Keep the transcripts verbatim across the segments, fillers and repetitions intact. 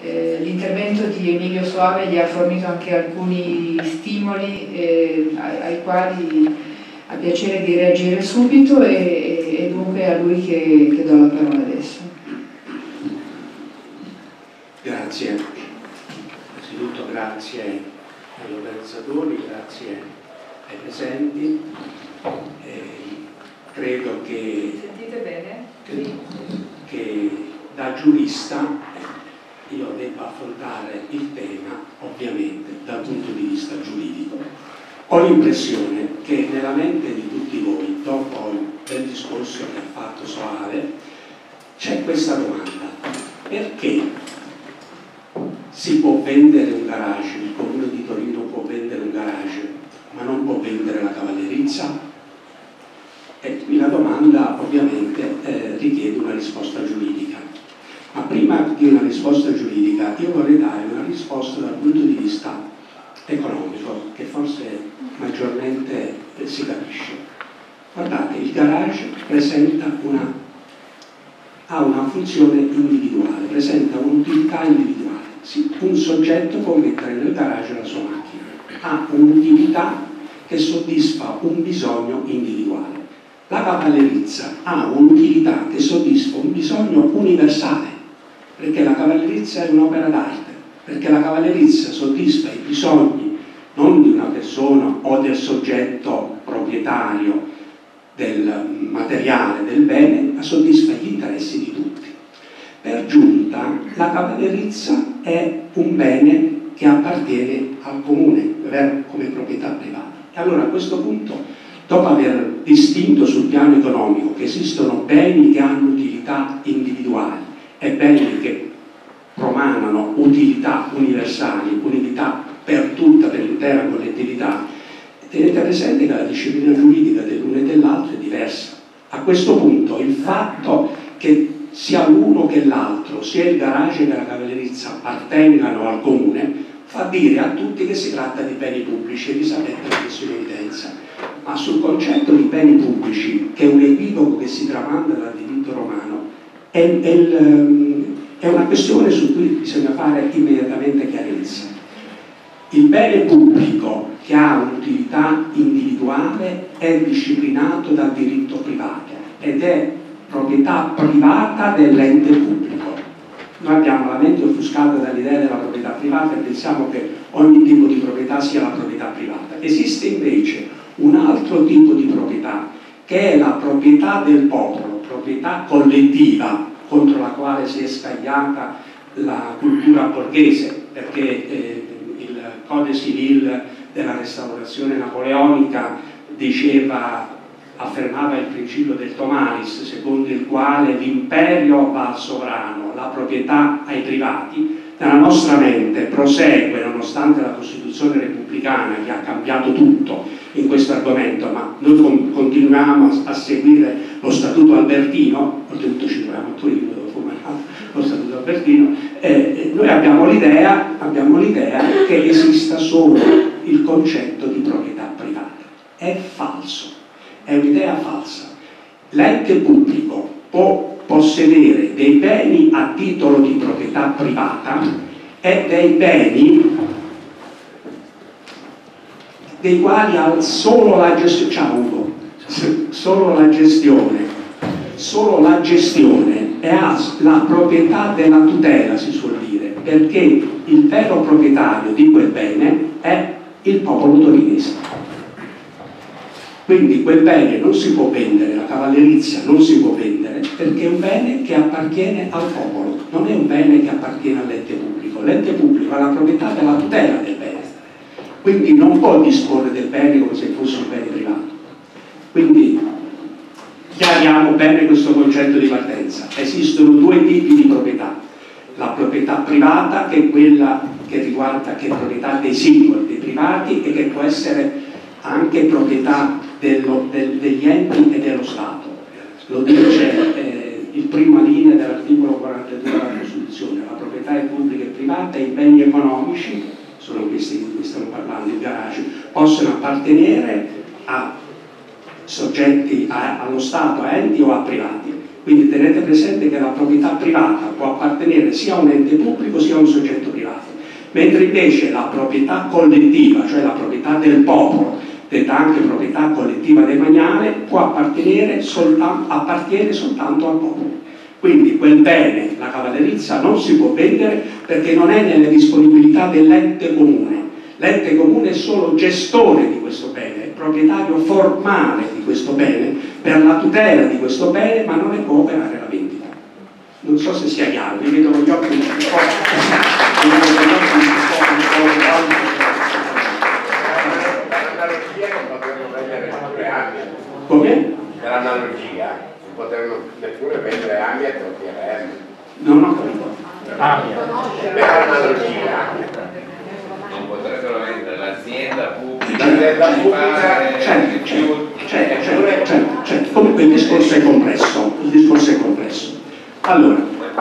eh, l'intervento di Emilio Soave gli ha fornito anche alcuni stimoli eh, ai, ai quali ha piacere di reagire subito e, e, e dunque è a lui che, che do la parola adesso. Grazie. Innanzitutto grazie agli organizzatori, grazie ai presenti. Eh, credo che, Sentite bene? che, che da giurista io debba affrontare il tema ovviamente dal punto di vista giuridico. Ho l'impressione che nella mente di tutti voi, dopo il bel discorso che ha fatto Soave, c'è questa domanda: perché si può vendere un garage, il Comune di Torino può vendere un garage, ma non può vendere la cavallerizza? E qui la domanda ovviamente eh, richiede una risposta giuridica. Ma prima di una risposta giuridica io vorrei dare una risposta dal punto di vista economico, che forse maggiormente eh, si capisce. Guardate, il garage presenta una, ha una funzione individuale, presenta un'utilità individuale. Sì, un soggetto può mettere nel garage la sua macchina, ha un'utilità che soddisfa un bisogno individuale. La cavallerizza ha un'utilità che soddisfa un bisogno universale, perché la cavallerizza è un'opera d'arte, perché la cavallerizza soddisfa i bisogni non di una persona o del soggetto proprietario del materiale, del bene, ma soddisfa gli interessi di tutti. Per giunta la cavallerizza è un bene che appartiene al comune, come proprietà privata. E allora a questo punto, dopo aver distinto sul piano economico che esistono beni che hanno utilità individuali e beni che promanano utilità universali, utilità per tutta, per l'intera collettività, tenete presente che la disciplina giuridica dell'uno e dell'altro è diversa. A questo punto il fatto che sia l'uno che l'altro, sia il garage che la cavallerizza appartengano al comune, fa dire a tutti che si tratta di beni pubblici, e vi sapete la messo in evidenza. Ma sul concetto di beni pubblici, che è un equivoco che si tramanda dal diritto romano, è, è, il, è una questione su cui bisogna fare immediatamente chiarezza. Il bene pubblico che ha un'utilità individuale è disciplinato dal diritto privato ed è proprietà privata dell'ente pubblico. Noi abbiamo la mente offuscata dall'idea della proprietà privata e pensiamo che ogni tipo di proprietà sia la proprietà privata. Esiste invece un altro tipo di proprietà che è la proprietà del popolo, proprietà collettiva, contro la quale si è scagliata la cultura borghese, perché eh, il Code Civil della restaurazione napoleonica diceva, affermava il principio del Tomaris, secondo il quale l'imperio va al sovrano, la proprietà ai privati. Nella nostra mente prosegue, nonostante la Costituzione repubblicana che ha cambiato tutto in questo argomento, ma noi continuiamo a seguire lo Statuto Albertino, oltretutto ci troviamo a Torino dove fu emanato lo Statuto Albertino, eh, noi abbiamo l'idea abbiamo l'idea che esista solo il concetto di proprietà privata. È falso. È un'idea falsa. L'ente pubblico può possedere dei beni a titolo di proprietà privata e dei beni dei quali ha solo la gestione, ciao Ugo, solo la gestione, solo la gestione e ha la proprietà della tutela, si suol dire, perché il vero proprietario di quel bene è il popolo torinese. Quindi quel bene non si può vendere, la cavallerizza non si può vendere, perché è un bene che appartiene al popolo, non è un bene che appartiene all'ente pubblico. L'ente pubblico ha la proprietà della tutela del bene, quindi non può disporre del bene come se fosse un bene privato. Quindi chiariamo bene questo concetto di partenza. Esistono due tipi di proprietà: la proprietà privata, che è quella che riguarda, che è proprietà dei singoli, dei privati, e che può essere anche proprietà dello, del, degli enti e dello Stato. Lo dice eh, il primo linea dell'articolo quarantadue della Costituzione: la proprietà è pubblica e privata e i beni economici, sono questi di cui stiamo parlando, il garage, possono appartenere a soggetti, a, allo Stato, a enti o a privati. Quindi tenete presente che la proprietà privata può appartenere sia a un ente pubblico sia a un soggetto privato, mentre invece la proprietà collettiva, cioè la proprietà del popolo, detta anche proprietà collettiva demaniale, può appartenere soltanto, appartiene soltanto al popolo. Quindi quel bene, la cavallerizza, non si può vendere perché non è nelle disponibilità dell'ente comune. L'ente comune è solo gestore di questo bene, è proprietario formale di questo bene, per la tutela di questo bene, ma non ne può operare la vendita. Non so se sia chiaro, vi vedo gli occhi un po'. Come? Per analogia, non potevano neppure vendere Amia e Tortierem. Non ho capito. Amia. Per analogia. Non potrebbero vendere l'azienda pubblica, L'azienda pubblica, certo, certo, certo, certo, certo, certo. Comunque il discorso è complesso, il discorso è complesso. Allora,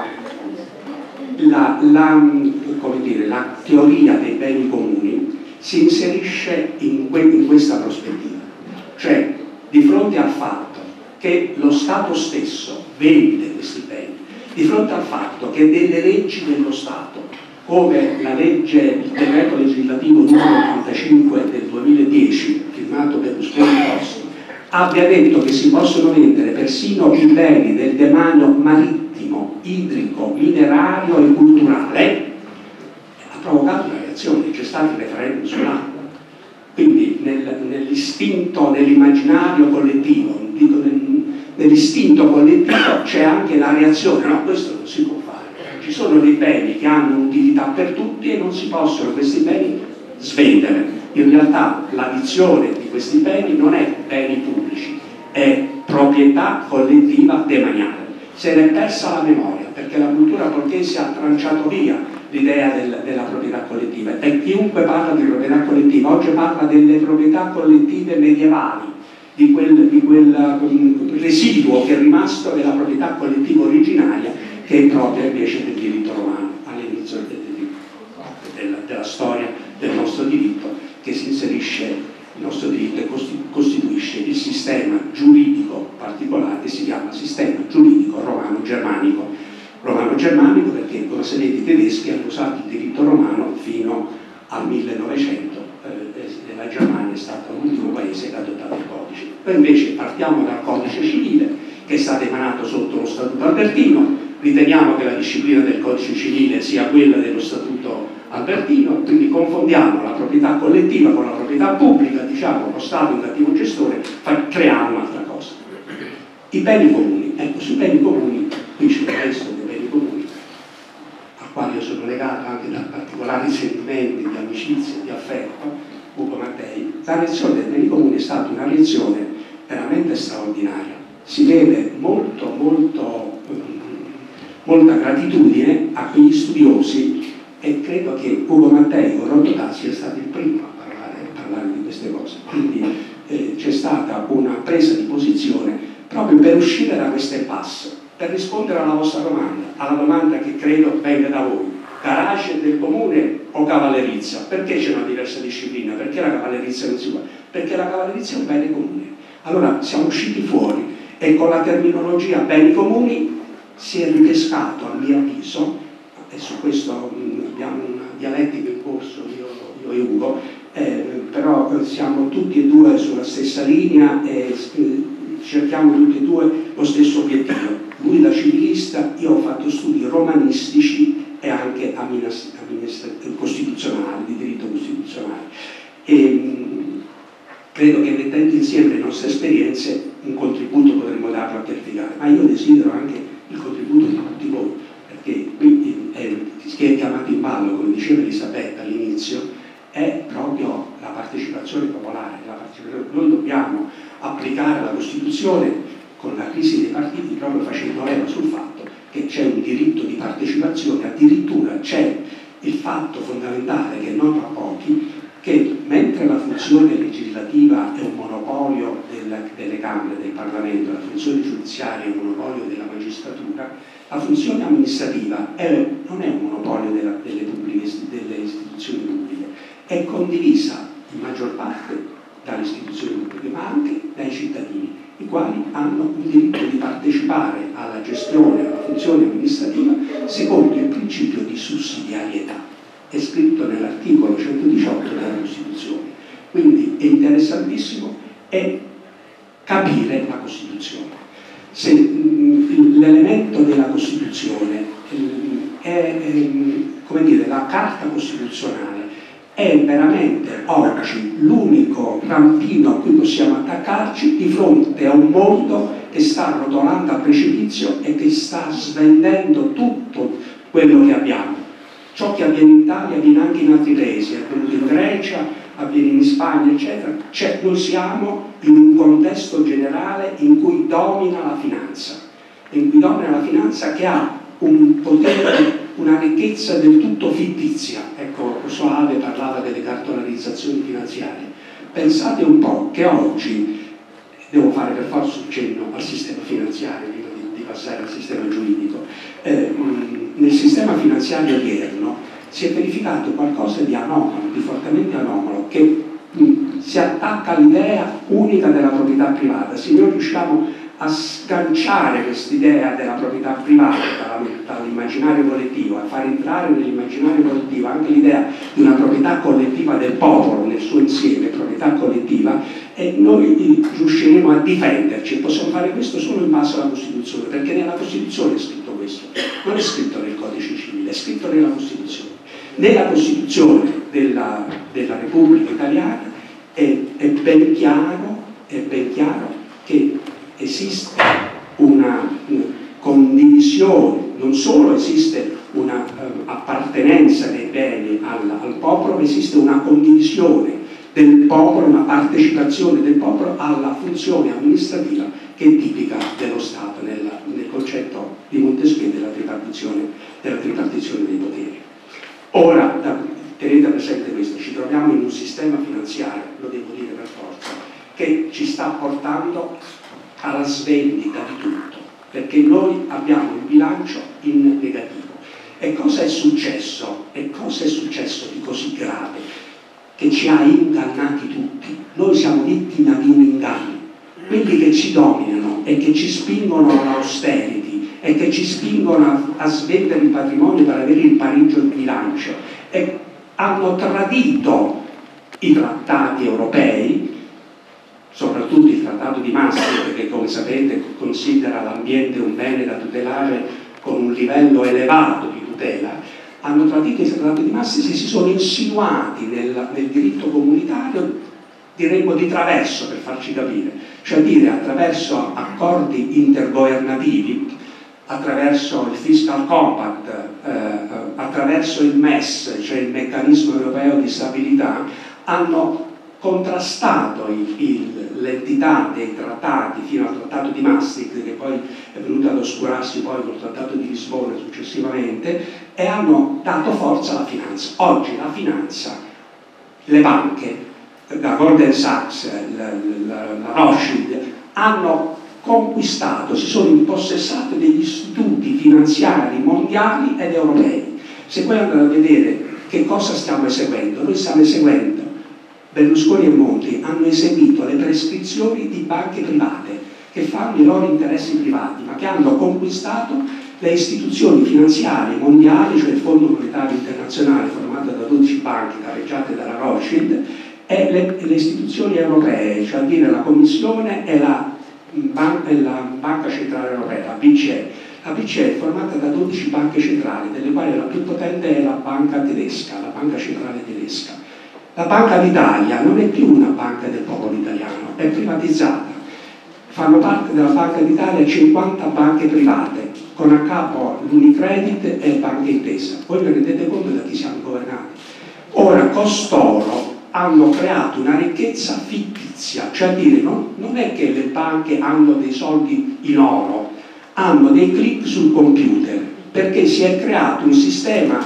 la, la, come dire, la teoria dei beni comuni si inserisce in, que, in questa prospettiva, cioè di fronte al fatto che lo Stato stesso vende questi beni, di fronte al fatto che delle leggi dello Stato, come la legge, il decreto legislativo numero ottantacinque del duemiladieci, firmato Berlusconi-Costi, abbia detto che si possono vendere persino i beni del demanio marittimo, idrico, minerario e culturale, ha provocato una reazione, c'è stato il referendum sull'acqua. Quindi nel, nell'istinto, nell'immaginario collettivo, dico, nel, nell'istinto collettivo c'è anche la reazione, no, questo non si può fare. Ci sono dei beni che hanno utilità per tutti e non si possono questi beni svendere. In realtà la dizione di questi beni non è beni pubblici, è proprietà collettiva demaniale. Se ne è persa la memoria perché la cultura borghese ha tranciato via l'idea del, della proprietà collettiva e chiunque parla di proprietà collettiva oggi parla delle proprietà collettive medievali, di quel, di quel um, residuo che è rimasto della proprietà collettiva originaria che è propria invece del diritto romano all'inizio del, del, della, della storia del nostro diritto, che si inserisce il nostro diritto e costituisce il sistema giuridico particolare che si chiama sistema giuridico romano-germanico. Romano-germanico perché con la serie di tedeschi hanno usato il diritto romano fino al millenovecento eh, e la Germania è stata l'ultimo paese che ha adottato il codice. Poi invece partiamo dal codice civile che è stato emanato sotto lo Statuto Albertino, riteniamo che la disciplina del codice civile sia quella dello Statuto Albertino, quindi confondiamo la proprietà collettiva con la proprietà pubblica, diciamo lo Stato è un cattivo gestore, creiamo un'altra cosa. I beni comuni, ecco, sui beni comuni, qui c'è il resto dei beni comuni, al quale io sono legato anche da particolari sentimenti di amicizia, di affetto, Ugo Mattei. La lezione dei beni comuni è stata una lezione veramente straordinaria. Si deve molto, molto, molta gratitudine a quegli studiosi e credo che Ugo Mattei con Rodotà sia stato il primo a parlare, a parlare di queste cose. Quindi eh, c'è stata una presa di posizione proprio per uscire da queste impasse, per rispondere alla vostra domanda, alla domanda che credo venga da voi. Garage del comune o cavallerizza? Perché c'è una diversa disciplina? Perché la cavallerizza non si può? Perché la cavallerizza è un bene comune. Allora siamo usciti fuori e con la terminologia beni comuni si è ripescato, a mio avviso, e su questo mh, abbiamo una dialettica in corso, io, io e Ugo, eh, però siamo tutti e due sulla stessa linea e eh, cerchiamo tutti e due lo stesso obiettivo. Lui da civilista, io ho fatto studi romanistici e anche costituzionali, di diritto costituzionale. E, mh, credo che mettendo insieme le nostre esperienze un contributo potremmo darlo a Chiarificare, ma io desidero anche il contributo di tutti voi, perché qui eh, chi è chiamato in ballo, come diceva Elisabetta all'inizio, è proprio la partecipazione popolare. La partecipazione. Noi dobbiamo applicare la Costituzione con la crisi dei partiti proprio facendo leva sul fatto che c'è un diritto di partecipazione, addirittura c'è il fatto fondamentale che è noto a pochi, che mentre la funzione legislativa è un monopolio della, delle Camere, del Parlamento, la funzione giudiziaria è un monopolio della magistratura, la funzione amministrativa è, non è un monopolio della, delle, pubbliche, delle istituzioni pubbliche, è condivisa in maggior parte dalle istituzioni pubbliche, ma anche dai cittadini. i quali hanno il diritto di partecipare alla gestione, alla funzione amministrativa secondo il principio di sussidiarietà. È scritto nell'articolo centodiciotto della Costituzione. Quindi è interessantissimo è capire la Costituzione. Se l'elemento della Costituzione è, è, come dire, la Carta Costituzionale è veramente oggi l'unico rampino a cui possiamo attaccarci di fronte a un mondo che sta rotolando a precipizio e che sta svendendo tutto quello che abbiamo. Ciò che avviene in Italia avviene anche in altri paesi, è avvenuto in Grecia, avviene in Spagna, eccetera. Cioè, noi siamo in un contesto generale in cui domina la finanza, in cui domina la finanza che ha un potere, una ricchezza del tutto fittizia. Ecco, Soave parlava delle cartolarizzazioni finanziarie. Pensate un po' che oggi, devo fare per forza un cenno al sistema finanziario, prima di, di passare al sistema giuridico, eh, nel sistema finanziario odierno si è verificato qualcosa di anomalo, di fortemente anomalo, che mh, si attacca all'idea unica della proprietà privata. Se noi riusciamo a sganciare quest'idea della proprietà privata dall'immaginario collettivo, a far entrare nell'immaginario collettivo anche l'idea di una proprietà collettiva del popolo nel suo insieme, proprietà collettiva, e noi riusciremo a difenderci. Possiamo fare questo solo in base alla Costituzione, perché nella Costituzione è scritto questo, non è scritto nel Codice Civile, è scritto nella Costituzione. Nella Costituzione della, della Repubblica Italiana è, è ben chiaro, è ben chiaro che esiste una, una condivisione, non solo esiste una uh, appartenenza dei beni al, al popolo, ma esiste una condivisione del popolo, una partecipazione del popolo alla funzione amministrativa che è tipica dello Stato nel, nel concetto di Montesquieu della tripartizione, della tripartizione dei poteri. Ora, da, tenete presente questo, ci troviamo in un sistema finanziario, lo devo dire per forza, che ci sta portando alla svendita di tutto, perché noi abbiamo il bilancio in negativo. E cosa è successo? E cosa è successo di così grave che ci ha ingannati tutti? Noi siamo vittime di un inganno. Quelli che ci dominano e che ci spingono all'austerity e che ci spingono a, a svendere il patrimonio per avere il pareggio di bilancio e hanno tradito i trattati europei, soprattutto il Trattato di Maastricht, che come sapete considera l'ambiente un bene da tutelare con un livello elevato di tutela, hanno tradito il Trattato di Maastricht e si sono insinuati nel, nel diritto comunitario, diremmo di traverso per farci capire, cioè dire attraverso accordi intergovernativi, attraverso il Fiscal Compact, eh, attraverso il M E S, cioè il Meccanismo Europeo di Stabilità, hanno contrastato l'entità dei trattati fino al Trattato di Maastricht, che poi è venuto ad oscurarsi poi col Trattato di Lisbona successivamente, e hanno dato forza alla finanza. Oggi la finanza, le banche, la Goldman Sachs, la, la, la Rothschild, hanno conquistato, si sono impossessate degli istituti finanziari mondiali ed europei. Se voi andate a vedere che cosa stiamo eseguendo, noi stiamo eseguendo, Berlusconi e Monti hanno eseguito le prescrizioni di banche private che fanno i loro interessi privati, ma che hanno conquistato le istituzioni finanziarie mondiali, cioè il Fondo Monetario Internazionale formato da dodici banche careggiate dalla Rothschild, e le, le istituzioni europee, cioè a dire la Commissione e la, ban e la Banca Centrale Europea, la B C E. La B C E è formata da dodici banche centrali, delle quali la più potente è la banca tedesca, la Banca Centrale Tedesca. La Banca d'Italia non è più una banca del popolo italiano, è privatizzata. Fanno parte della Banca d'Italia cinquanta banche private, con a capo l'Unicredit e Banca Intesa. Voi vi rendete conto da chi siamo governati? Ora, costoro hanno creato una ricchezza fittizia, cioè a dire no, non è che le banche hanno dei soldi in oro, hanno dei click sul computer, perché si è creato un sistema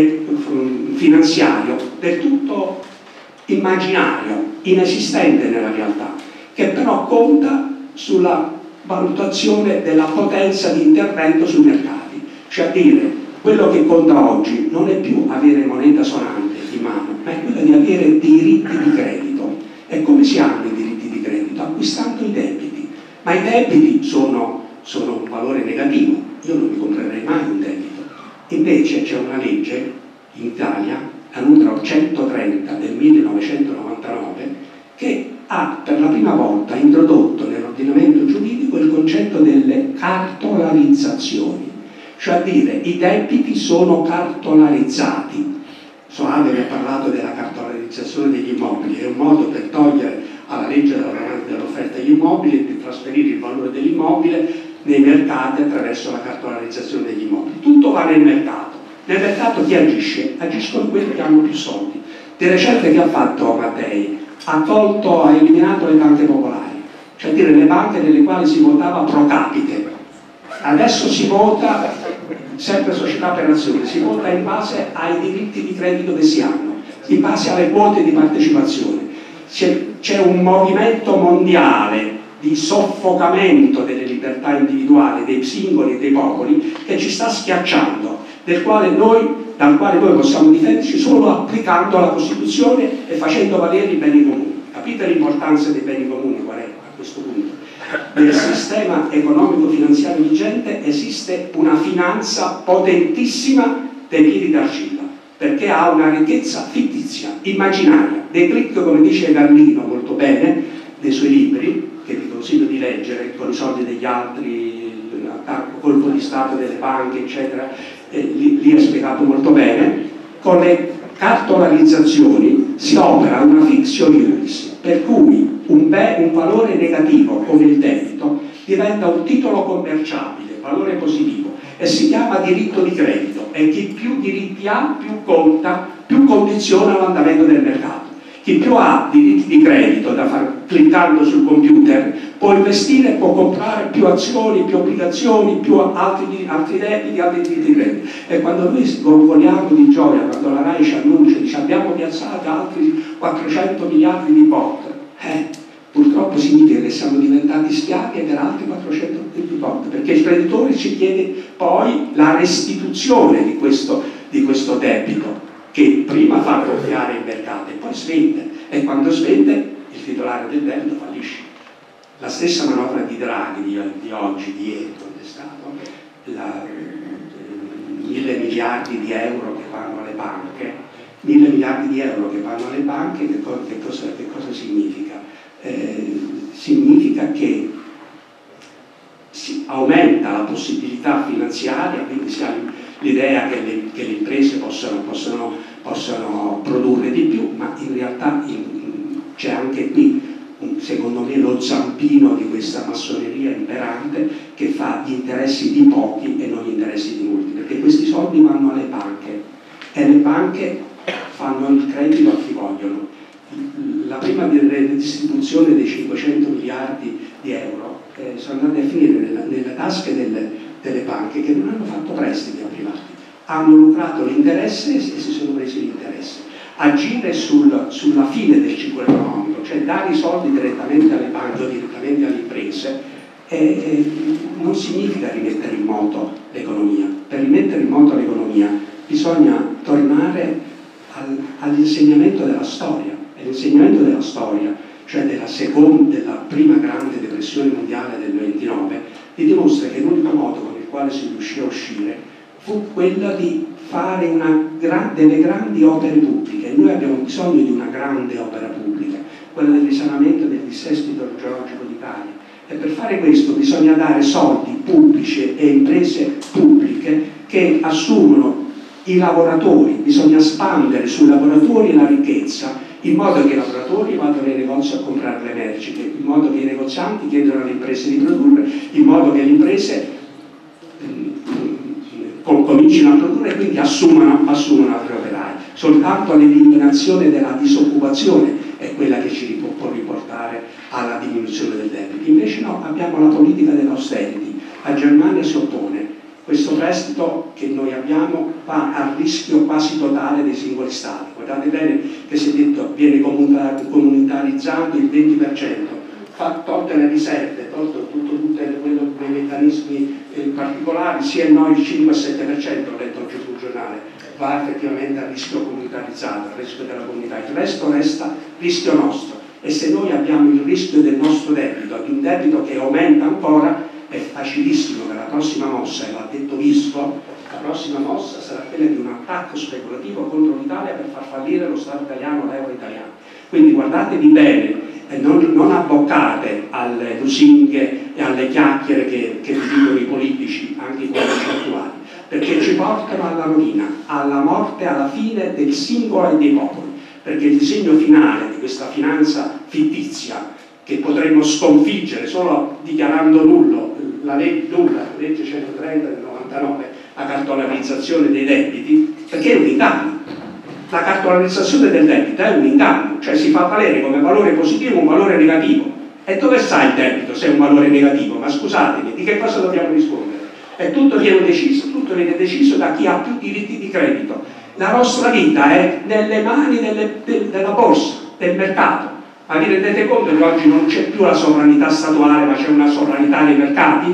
finanziario del tutto immaginario, inesistente nella realtà, che però conta sulla valutazione della potenza di intervento sui mercati. Cioè a dire, quello che conta oggi non è più avere moneta sonante in mano, ma è quello di avere diritti di credito. E come si hanno i diritti di credito? Acquistando i debiti. Ma Ma i debiti sono, sono un valore negativo, io non mi comprerei mai un debito. Invece c'è una legge in Italia, la numero centotrenta del millenovecentonovantanove, che ha per la prima volta introdotto nell'ordinamento giuridico il concetto delle cartolarizzazioni, cioè a dire i debiti sono cartolarizzati. Soave vi ha parlato della cartolarizzazione degli immobili, è un modo per togliere alla legge dell'offerta degli immobili e di trasferire il valore dell'immobile nei mercati attraverso la cartolarizzazione degli immobili. Tutto va nel mercato. Nel mercato chi agisce? Agiscono quelli che hanno più soldi. Di recente che ha fatto Mattei? Ha tolto, ha eliminato le banche popolari, cioè dire le banche nelle quali si votava pro capite. Adesso si vota, sempre società per azione, si vota in base ai diritti di credito che si hanno, in base alle quote di partecipazione. C'è un movimento mondiale di soffocamento delle libertà individuali dei singoli e dei popoli che ci sta schiacciando, del quale noi dal quale noi possiamo difenderci solo applicando la Costituzione e facendo valere i beni comuni. Capite l'importanza dei beni comuni qual è a questo punto? Nel sistema economico-finanziario vigente esiste una finanza potentissima dei piedi d'argilla, perché ha una ricchezza fittizia, immaginaria. De Click, come dice Gallino molto bene nei suoi libri, che vi consiglio di leggere, con i soldi degli altri, colpo di Stato delle banche, eccetera, eh, lì, lì è spiegato molto bene. Con le cartolarizzazioni si opera una fictio iuris, per cui un, un valore negativo come il debito diventa un titolo commerciabile, valore positivo, e si chiama diritto di credito, e chi più diritti ha più conta, più condiziona l'andamento del mercato. Chi più ha diritti di credito da far cliccando sul computer può investire, può comprare più azioni, più obbligazioni, più altri, altri debiti, altri diritti di credito. E quando noi sgorgoliamo di gioia, quando la RAI ci annuncia, dice abbiamo piazzato altri quattrocento miliardi di bot, eh, purtroppo significa che siamo diventati schiavi per altri quattrocento di bot, perché il creditore ci chiede poi la restituzione di questo, di questo debito, che prima fa gonfiare il mercato e poi svende, e quando svende il titolare del debito fallisce. La stessa manovra di Draghi di, di oggi, di ieri, quando è stato, la, eh, mille miliardi di euro che vanno alle banche, mille miliardi di euro che vanno alle banche, che, co che, cosa, che cosa significa? Eh, significa che si aumenta la possibilità finanziaria, quindi si ha l'idea che le, che le imprese possano, possano, possano produrre di più, ma in realtà c'è anche qui, secondo me, lo zampino di questa massoneria imperante che fa gli interessi di pochi e non gli interessi di molti, perché questi soldi vanno alle banche e le banche fanno il credito a chi vogliono. La prima redistribuzione dei cinquecento miliardi di euro eh, sono andati a finire nella, nelle tasche delle, delle banche che non hanno fatto prestiti a privati, hanno lucrato l'interesse e si sono presi l'interesse. Agire sul, sulla fine del ciclo economico, cioè dare i soldi direttamente alle banche o direttamente alle imprese, eh, eh, non significa rimettere in moto l'economia. Per rimettere in moto l'economia bisogna tornare al, all'insegnamento della storia. E l'insegnamento della storia, cioè della, seconda, della prima grande depressione mondiale del ventinove, ti dimostra che l'unico modo con il quale si riuscì a uscire fu quello di fare una gra delle grandi opere pubbliche. Noi abbiamo bisogno di una grande opera pubblica, quella del risanamento del dissesto idrogeologico d'Italia, e per fare questo bisogna dare soldi pubblici e imprese pubbliche che assumono i lavoratori, bisogna spandere sui lavoratori la ricchezza, in modo che i lavoratori vadano nei negozi a comprare le merci, in modo che i negozianti chiedano alle imprese di produrre, in modo che le imprese comincino a produrre e quindi assumano, assumano altri operai. Soltanto l'eliminazione della disoccupazione è quella che ci può riportare alla diminuzione del debito. Invece no, abbiamo la politica dell'austerity. La Germania si oppone. Questo prestito che noi abbiamo va al rischio quasi totale dei singoli stati. Guardate bene che si è detto viene comunitarizzato il venti per cento, tolte le riserve, tolto tutto, tutti quei meccanismi eh, particolari, sì e no il cinque sette per cento, ho letto oggi sul giornale, va effettivamente al rischio comunitarizzato, al rischio della comunità, il resto resta rischio nostro. E se noi abbiamo il rischio del nostro debito debito, di un debito che aumenta ancora, è facilissimo che la prossima mossa, e l'ha detto Visco, la prossima mossa sarà quella di un attacco speculativo contro l'Italia per far fallire lo Stato italiano, l'euro italiano. Quindi guardatevi bene e non, non abboccate alle lusinghe e alle chiacchiere che, che vi dicono i politici, anche i politici attuali, perché ci portano alla rovina, alla morte, alla fine del singolo e dei popoli, perché il disegno finale di questa finanza fittizia che potremmo sconfiggere solo dichiarando nullo la legge, nulla, la legge centotrenta del novantanove, la cartolarizzazione dei debiti, perché è un inganno. La cartolarizzazione del debito è un inganno, cioè si fa valere come valore positivo un valore negativo. E dove sta il debito se è un valore negativo? Ma scusatemi, di che cosa dobbiamo rispondere? È tutto viene deciso, tutto viene deciso da chi ha più diritti di credito. La nostra vita è nelle mani delle, de, della borsa, del mercato. Ma vi rendete conto che oggi non c'è più la sovranità statuale, ma c'è una sovranità dei mercati?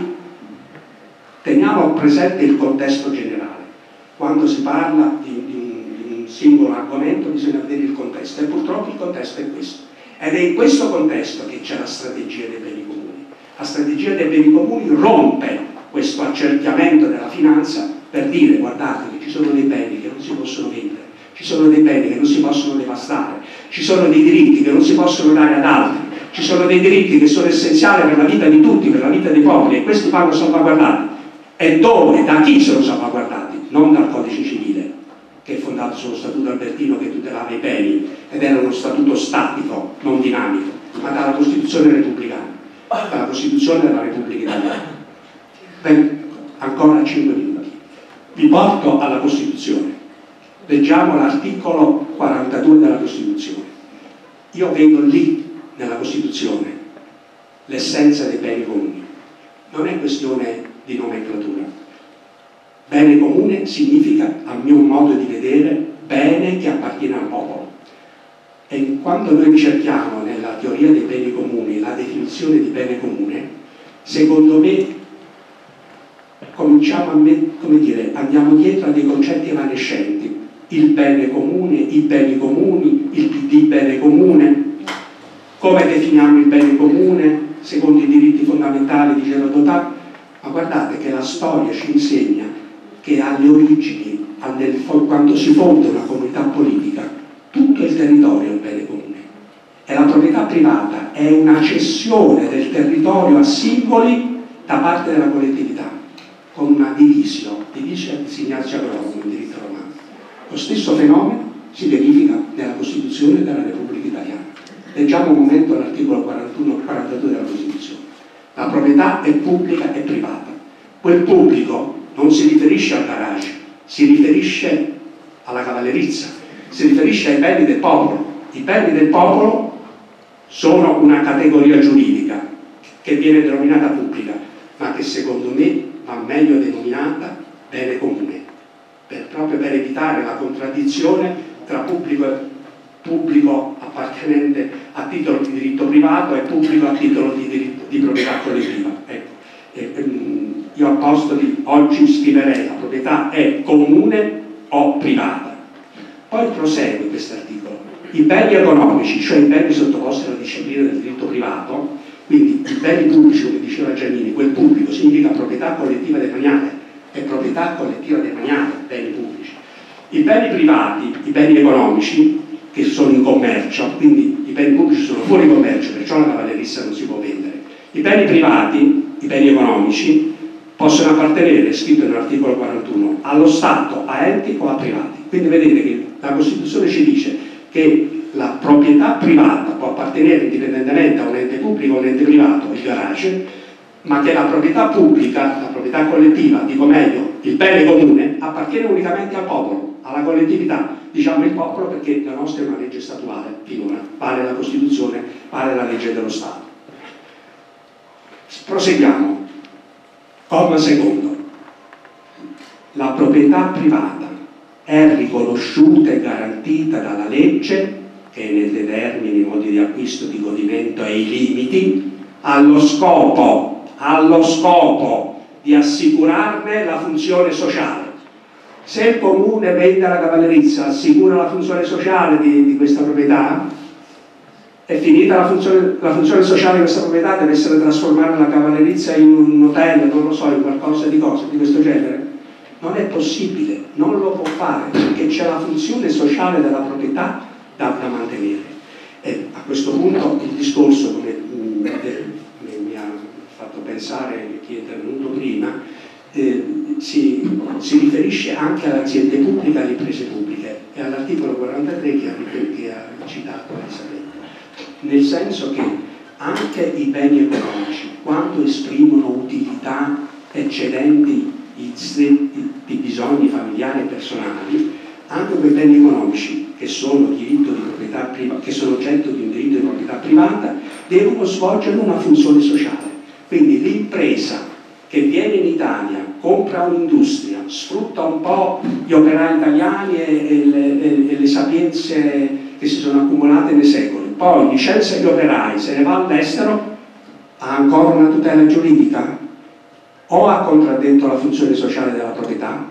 Teniamo presente il contesto generale. Quando si parla di, di, un, di un singolo argomento bisogna vedere il contesto, e purtroppo il contesto è questo. Ed è in questo contesto che c'è la strategia dei beni comuni. La strategia dei beni comuni rompe questo accerchiamento della finanza per dire: guardate che ci sono dei beni che non si possono vendere, ci sono dei beni che non si possono devastare, ci sono dei diritti che non si possono dare ad altri, ci sono dei diritti che sono essenziali per la vita di tutti, per la vita dei popoli, e questi vanno salvaguardati. E dove? Da chi sono salvaguardati? Non dal codice civile, che è fondato sullo statuto albertino che tutelava i beni ed era uno statuto statico, non dinamico, ma dalla Costituzione repubblicana, dalla Costituzione della Repubblica Italiana. Ben, ancora cinque minuti. Vi porto alla Costituzione. Leggiamo l'articolo quarantadue della Costituzione. Io vedo lì, nella Costituzione, l'essenza dei beni comuni. Non è questione di nomenclatura. Bene comune significa, a mio modo di vedere, bene che appartiene al popolo. E quando noi ricerchiamo nella teoria dei beni comuni la definizione di bene comune, secondo me cominciamo a me, come dire, andiamo dietro a dei concetti evanescenti. Il bene comune, i beni comuni, il P D bene comune. Come definiamo il bene comune secondo i diritti fondamentali di Gerodotà? Ma guardate che la storia ci insegna che alle origini, nel, quando si fonda una comunità politica, tutto il territorio è un bene comune. E la proprietà privata è una cessione del territorio a singoli da parte della collettività, con una divisio, divisio di Ignazio Agronomo in diritto romano. Lo stesso fenomeno si verifica nella Costituzione della Repubblica Italiana. Leggiamo un momento l'articolo quarantuno quarantadue della Costituzione. La proprietà è pubblica e privata. Quel pubblico non si riferisce al garage, si riferisce alla cavallerizza, si riferisce ai beni del popolo. I beni del popolo sono una categoria giuridica che viene denominata pubblica, ma che secondo me va meglio denominata bene comune, per, proprio per evitare la contraddizione tra pubblico, pubblico appartenente a titolo di diritto privato e pubblico a titolo di, diritto, di proprietà collettiva. Ecco. E, um, io al posto di oggi scriverei: la proprietà è comune o privata. Poi prosegue questo articolo. I beni economici, cioè i beni sottoposti alla disciplina del diritto privato, quindi i beni pubblici, come diceva Giannini, quel pubblico significa proprietà collettiva demaniale, è proprietà collettiva demaniale, beni pubblici. I beni privati, i beni economici, che sono in commercio, quindi i beni pubblici sono fuori commercio, perciò la cavallerizza non si può vendere. I beni privati, i beni economici, possono appartenere, scritto nell'articolo quarantuno, allo Stato, a enti o a privati. Quindi vedete che la Costituzione ci dice che la proprietà privata può appartenere indipendentemente a un ente pubblico o un ente privato, il garage, ma che la proprietà pubblica, la proprietà collettiva, dico meglio, il bene comune, appartiene unicamente al popolo, alla collettività. Diciamo il popolo perché la nostra è una legge statuale, finora, vale la Costituzione, vale la legge dello Stato. Proseguiamo. Comma secondo. La proprietà privata è riconosciuta e garantita dalla legge, che ne determina i modi di acquisto, di godimento e i limiti, allo scopo, allo scopo di assicurarne la funzione sociale. Se il comune vende la cavallerizza, assicura la funzione sociale di, di questa proprietà? è finita la funzione, la funzione sociale di questa proprietà, deve essere trasformata la cavallerizia in un hotel, non lo so, in qualcosa di cose di questo genere. Non è possibile, non lo può fare, perché c'è la funzione sociale della proprietà da, da mantenere. E a questo punto il discorso, come mh, mi ha fatto pensare chi è intervenuto prima, eh, si, si riferisce anche alle aziende pubbliche e alle imprese pubbliche e all'articolo quarantatré che ha, che ha citato Elisabetta, nel senso che anche i beni economici, quando esprimono utilità eccedenti i stretti bisogni familiari e personali, anche quei beni economici che sono diritto di proprietà privata, che sono oggetto di un diritto di proprietà privata, devono svolgere una funzione sociale. Quindi l'impresa che viene in Italia, compra un'industria, sfrutta un po' gli operai italiani e, e, le, e, e le sapienze che si sono accumulate nei secoli, poi licenzia gli operai, se ne va all'estero, ha ancora una tutela giuridica? O ha contraddetto la funzione sociale della proprietà?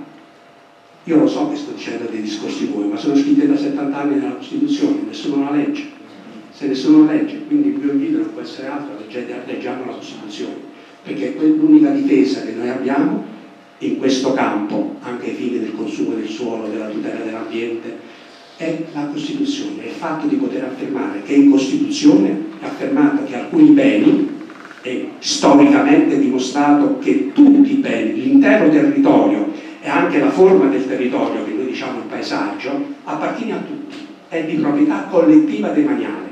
Io lo so che sto dicendo dei discorsi nuovi, ma sono scritti da settanta anni nella Costituzione, nessuno la legge, se nessuno la legge, quindi il mio invito non può essere altro, leggiamo la Costituzione, perché l'unica difesa che noi abbiamo in questo campo, anche ai fini del consumo del suolo, della tutela dell'ambiente, è la Costituzione, è il fatto di poter affermare che in Costituzione è affermato che alcuni beni, è storicamente dimostrato che tutti i beni, l'intero territorio e anche la forma del territorio, che noi diciamo il paesaggio, appartiene a tutti, è di proprietà collettiva demaniale,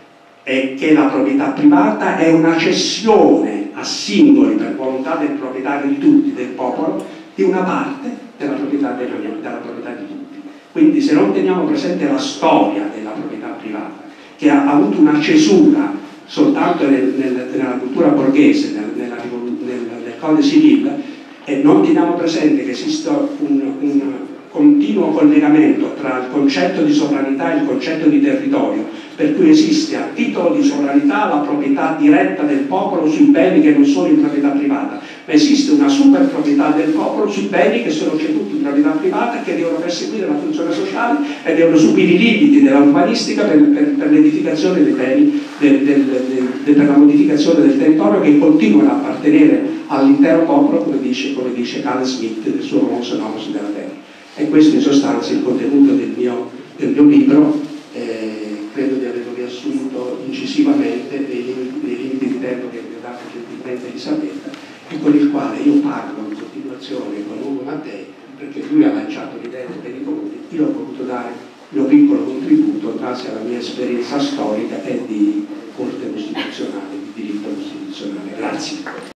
e che la proprietà privata è una cessione a singoli per volontà del proprietario di tutti, del popolo, di una parte della proprietà demaniale, della proprietà di tutti. Quindi se non teniamo presente la storia della proprietà privata, che ha avuto una cesura soltanto nel, nel, nella cultura borghese, nel, nella, nel, nel Codice Civile, e non teniamo presente che esiste un, un continuo collegamento tra il concetto di sovranità e il concetto di territorio, per cui esiste a titolo di sovranità la proprietà diretta del popolo sui beni che non sono in proprietà privata, ma esiste una super proprietà del popolo sui beni che sono ceduti in proprietà privata e che devono perseguire la funzione sociale e devono subire i limiti della urbanistica per, per, per l'edificazione dei beni, del, del, del, del, per la modificazione del territorio, che continuano a appartenere all'intero popolo, come dice, come dice Carl Smith nel suo romanzo Nomos della Terra. E questo in sostanza è il contenuto del mio, del mio libro. Eh, credo di averlo riassunto incisivamente nei limiti, nei limiti di tempo che mi ha dato gentilmente Elisabetta, e con il quale io parlo in continuazione con Ugo Mattei, perché lui ha lanciato l'idea dei beni comuni, io ho voluto dare il mio piccolo contributo grazie alla mia esperienza storica e di corte costituzionale, di diritto costituzionale. Grazie.